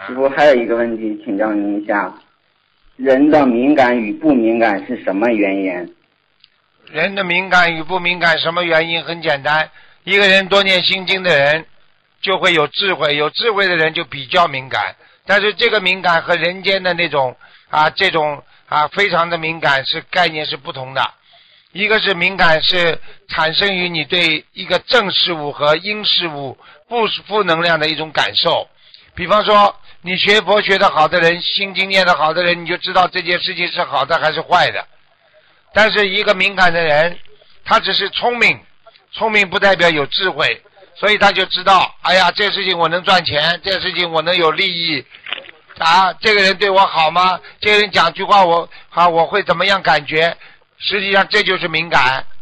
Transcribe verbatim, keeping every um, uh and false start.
师傅还有一个问题，请教您一下，人的敏感与不敏感是什么原因？ 人的敏感与不敏感什么原因？很简单，一个人多念心经的人就会有智慧，有智慧的人就比较敏感，但是这个敏感和人间的那种啊这种啊非常的敏感是概念是不同的。一个是敏感是产生于你对一个正事物和阴事物负负能量的一种感受，比方说你学佛学得好的人，心经念得好的人，你就知道这件事情是好的还是坏的。但是一个敏感的人，他只是聪明，聪明不代表有智慧，所以他就知道，哎呀，这事情我能赚钱，这事情我能有利益啊，这个人对我好吗？这个人讲句话我啊我会怎么样感觉？实际上这就是敏感。